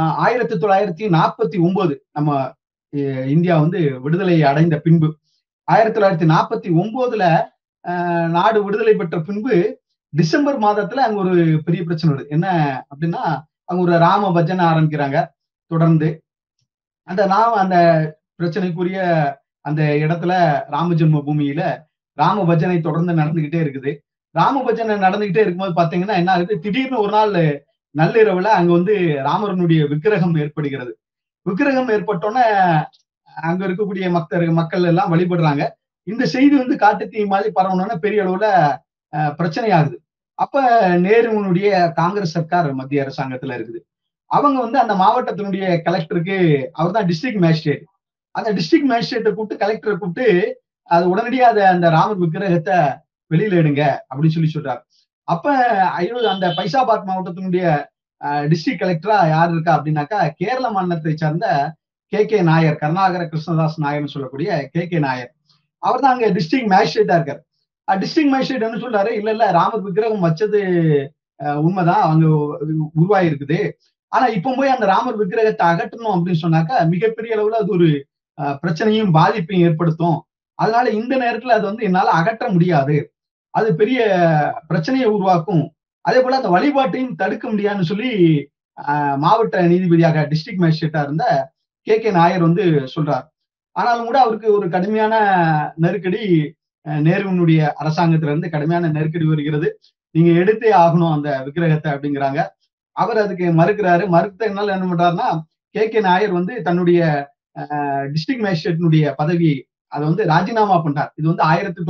1949 நம்ம இந்தியா வந்து விடுதலை அடைந்த பின்பு 1949ல நாடு விடுதலை பெற்ற பின்பு டிசம்பர் மாதத்துல அங்க ஒரு பெரிய பிரச்சனை வருது. என்ன அப்படின்னா, அங்க ஒரு ராம பஜனை ஆரம்பிக்கிறாங்க தொடர்ந்து. அந்த பிரச்சனைக்குரிய அந்த இடத்துல ராம ஜென்ம பூமியில ராம பஜனை தொடர்ந்து நடந்துகிட்டே இருக்குது. ராம பஜனை நடந்துகிட்டே இருக்கும்போது பாத்தீங்கன்னா என்ன ஆகுது, திடீர்னு ஒரு நாள் நள்ளிரவுல அங்க வந்து ராமரனுடைய விக்கிரகம் ஏற்படுகிறது. விக்கிரகம் ஏற்பட்டோன்னே அங்க இருக்கக்கூடிய மக்கள் எல்லாம் வழிபடுறாங்க. இந்த செய்தி வந்து காட்டு தீ மாதிரி பரவணும்னா பெரிய அளவுல பிரச்சனை ஆகுது. அப்ப நேருனுடைய காங்கிரஸ் சர்க்கார் மத்திய அரசாங்கத்துல இருக்குது. அவங்க வந்து அந்த மாவட்டத்தினுடைய கலெக்டருக்கு, அவர் தான் டிஸ்ட்ரிக்ட் மேஜிஸ்ட்ரேட், அந்த டிஸ்ட்ரிக்ட் மேஜிஸ்ட்ரேட்டை கூப்பிட்டு, கலெக்டரை கூப்பிட்டு அது உடனடியா அந்த ராமர் விக்கிரகத்தை வெளியில எடுங்க அப்படின்னு சொல்றாரு. அப்ப அந்த பைசாபாத் மாவட்டத்தினுடைய டிஸ்ட்ரிக்ட் கலெக்டரா யார் இருக்கா அப்படின்னாக்கா, கேரள மாநிலத்தை சார்ந்த கே நாயர், கருணாகர கிருஷ்ணதாஸ் நாயர்னு சொல்லக்கூடிய கே நாயர். அவர் தான் அங்க டிஸ்ட்ரிக்ட் மேஜிஸ்ட்ரேட்டா இருக்காரு. டிஸ்ட்ரிக்ட் மேஜிஸ்ட்ரேட் என்ன சொல்றாரு, இல்ல ராமர் விக்கிரகம் வச்சது உண்மைதான், அங்க உருவாகி இருக்குது. ஆனா இப்ப போய் அந்த ராமர் விக்கிரகத்தை அகற்றணும் அப்படின்னு சொன்னாக்கா மிகப்பெரிய அளவுல அது ஒரு பிரச்சனையும் பாதிப்பையும் ஏற்படுத்தும். அதனால இந்த நேரத்துல அது வந்து என்னால அகற்ற முடியாது, அது பெரிய பிரச்சனையை உருவாக்கும், அதே போல அந்த வழிபாட்டையும் தடுக்க முடியாதுன்னு சொல்லி மாவட்ட நீதிபதியாக டிஸ்ட்ரிக்ட் மேஜிஸ்ட்ரேட்டா இருந்த கே நாயர் வந்து சொல்றார். ஆனாலும் கூட அவருக்கு ஒரு கடுமையான நெருக்கடி நேருவினுடைய அரசாங்கத்துல இருந்து கடுமையான நெருக்கடி வருகிறது. நீங்க எடுத்தே ஆகணும் அந்த விக்கிரகத்தை அப்படிங்கிறாங்க. அவர் அதுக்கு மறுக்கிறாரு. மறுத்ததுனால என்ன பண்றாருன்னா, கே நாயர் வந்து தன்னுடைய டிஸ்ட்ரிக்ட் மேஜிஸ்ட்ரேட்டினுடைய பதவி அதை வந்து ராஜினாமா பண்றார். இது வந்து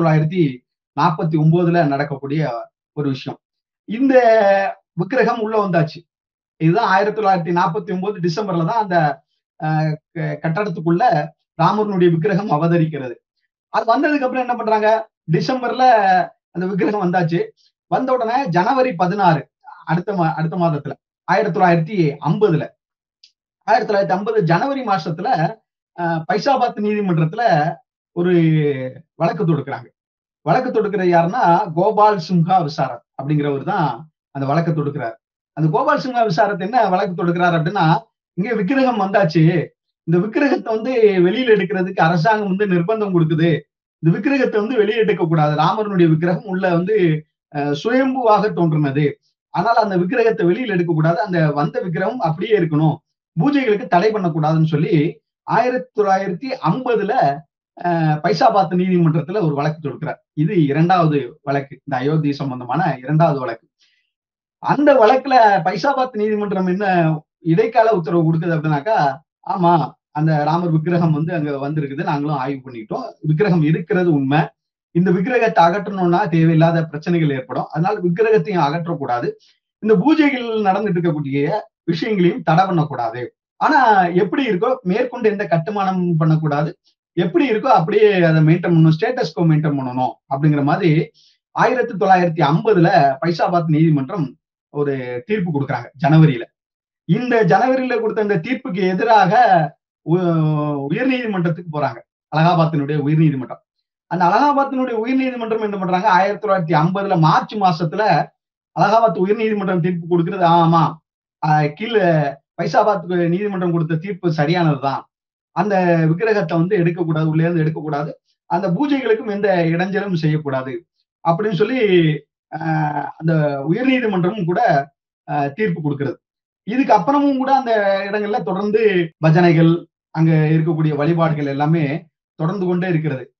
1949ல நடக்கக்கூடிய ஒரு விஷயம். இந்த விக்கிரகம் உள்ள வந்தாச்சு. இதுதான் 1949 டிசம்பர்ல தான் அந்த கட்டடத்துக்குள்ள ராமனுடைய விக்கிரகம் அவதரிக்கிறது. அது வந்ததுக்கு அப்புறம் என்ன பண்றாங்க, டிசம்பர்ல அந்த விக்கிரகம் வந்தாச்சு. வந்த உடனே ஜனவரி 16 அடுத்த மாதத்துல 1950 ஜனவரி மாசத்துல பைசாபாத் நீதிமன்றத்துல ஒரு வழக்கு தொடுக்கிறாங்க. வழக்கு தொடுக்கிற யாருன்னா கோபால் சிம்ஹா விசாரத் அப்படிங்கிறவர் தான் அந்த வழக்கு தொடுக்கிறார். அந்த கோபால் சிம்ஹா விசாரத் என்ன வழக்கு தொடுக்கிறார் அப்படின்னா, இங்க விக்கிரகம் வந்தாச்சு, இந்த விக்கிரகத்தை வந்து வெளியில எடுக்கிறதுக்கு அரசாங்கம் வந்து நிர்பந்தம் கொடுக்குது, இந்த விக்கிரகத்தை வந்து வெளியே எடுக்க கூடாது, ராமனுடைய விக்கிரகம் உள்ள வந்து சுயம்புவாக தோன்றினது, ஆனால் அந்த விக்கிரகத்தை வெளியில எடுக்கக்கூடாது, அந்த வந்த விக்கிரகம் அப்படியே இருக்கணும், பூஜைகளுக்கு தடை பண்ணக்கூடாதுன்னு சொல்லி 1950ல பைசாபாத் நீதிமன்றத்துல ஒரு வழக்கு தொடுக்கிறார். இது 2வது வழக்கு, இந்த அயோத்தி சம்பந்தமான 2வது வழக்கு. அந்த வழக்குல பைசாபாத் நீதிமன்றம் என்ன இடைக்கால உத்தரவு கொடுக்குது அப்படின்னாக்கா, ஆமா அந்த ராமர் விக்கிரகம் வந்து அங்க வந்திருக்குது, நாங்களும் ஆய்வு பண்ணிட்டோம், விக்கிரகம் இருக்கிறது உண்மை, இந்த விக்கிரகத்தை அகற்றணும்னா தேவையில்லாத பிரச்சனைகள் ஏற்படும், அதனால விக்கிரகத்தையும் அகற்றக்கூடாது, இந்த பூஜைகள் நடந்துட்டு இருக்கக்கூடிய விஷயங்களையும் தடை பண்ணக்கூடாது, ஆனா எப்படி இருக்கோ மேற்கொண்டு எந்த கட்டுமானம் பண்ணக்கூடாது, எப்படி இருக்கோ அப்படியே அதை மெயின்டைன் பண்ணணும், ஸ்டேட்டஸ் கோ மெயின்டைன் பண்ணணும் அப்படிங்கிற மாதிரி 1950ல பைசாபாத் நீதிமன்றம் ஒரு தீர்ப்பு கொடுக்குறாங்க ஜனவரியில. இந்த ஜனவரியில கொடுத்த இந்த தீர்ப்புக்கு எதிராக உயர்நீதிமன்றத்துக்கு போறாங்க, அலகாபாத்தினுடைய உயர்நீதிமன்றம். அந்த அலகாபாத்தினுடைய உயர்நீதிமன்றம் என்ன பண்றாங்க, 1950ல மார்ச் மாசத்துல அலகாபாத் உயர்நீதிமன்றம் தீர்ப்பு கொடுக்கிறது, ஆமா கீழே பைசாபாத் நீதிமன்றம் கொடுத்த தீர்ப்பு சரியானதுதான், அந்த விக்கிரகத்தை வந்து எடுக்கக்கூடாது, உள்ள இருந்து எடுக்கக்கூடாது, அந்த பூஜைகளுக்கும் எந்த இடைஞ்சலும் செய்யக்கூடாது அப்படின்னு சொல்லி அந்த உயர்நீதிமன்றமும் கூட தீர்ப்பு கொடுக்கிறது. இதுக்கு அப்புறமும் கூட அந்த இடங்கள்ல தொடர்ந்து பஜனைகள், அங்க இருக்கக்கூடிய வழிபாடுகள் எல்லாமே தொடர்ந்து கொண்டே இருக்கிறது.